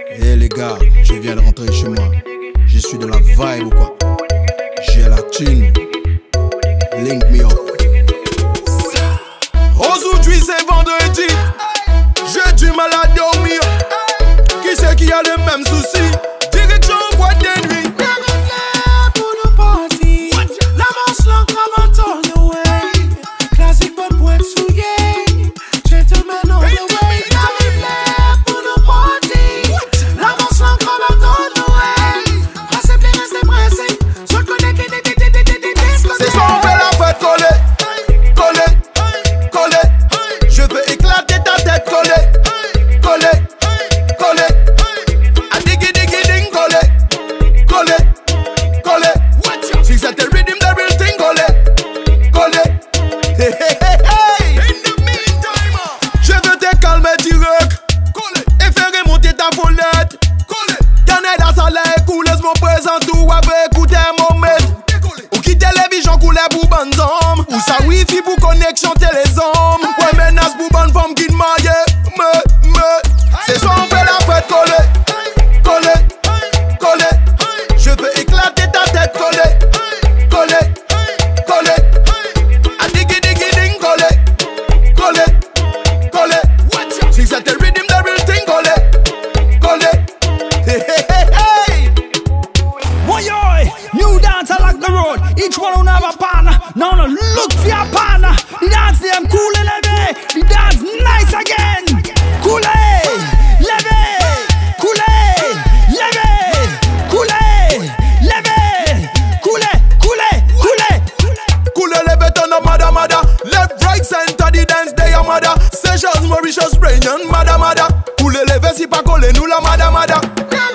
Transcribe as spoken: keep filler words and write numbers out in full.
Eh hey les gars, je viens de rentrer chez moi. Je suis de la vibe ou quoi? J'ai la thune. Link me up. Aujourd'hui c'est vendredi. J'ai du mal à dormir. Qui c'est qui a les mêmes soucis? Direction boîte de nuit. Pour nous party. La manche l'encrave on the way. Classique but point souillé. Gentlemen on the way. Pour nous party. La manche l'encrave on the way. Restez bien, restez pressés. Je connais qui c'est soir on fait la fête collée. Collée. Collée. Je veux éclater ta tête collée. Collée. Collée. A diggy diggy ding collée. Collée. Collée. Si c'est le rhythm the real thing collée. Collée. Hey hey hey hey. In the meantime, je veux te calmer direct. Collée. Et faire remonter ta follette. Collée. Y'en est dans sa lait couleuse mon présent tout avec écouter mon maître. Ou qui télévision coulait pour bonnes hommes. Ou sa wifi pour connexion télésom. Ouais menace pour bonne femme qui maille. Me, me. C'est soir on fait la fête collée. Collée. Collée. Je veux éclater ta tête collée. Collée. Collée. A diggy diggy ding collée. Collée. Collée. Si c'est le rhythm the real thing collée. Collée. Hey hey hey hey. Woyoy, new dance I like the road. Each one will have a partner. Now no look for your partner. The dance them cool and leve. The dance nice again. Cool leve, cool leve, cool leve, cool cool cool. Cool leve ton mada mada. Left right center the dance day a mada. Seychelles Mauritius Réunion mada mada. Cool leve si pas collé nous la mada mada.